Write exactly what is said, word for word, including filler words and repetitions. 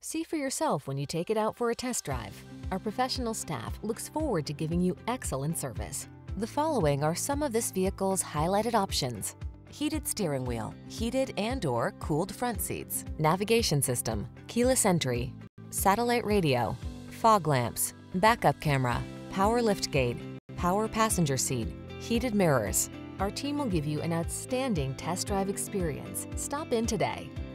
See for yourself when you take it out for a test drive. Our professional staff looks forward to giving you excellent service. The following are some of this vehicle's highlighted options: heated steering wheel, heated and/or cooled front seats, navigation system, keyless entry, satellite radio, fog lamps, backup camera, power liftgate, power passenger seat, heated mirrors. Our team will give you an outstanding test drive experience. Stop in today.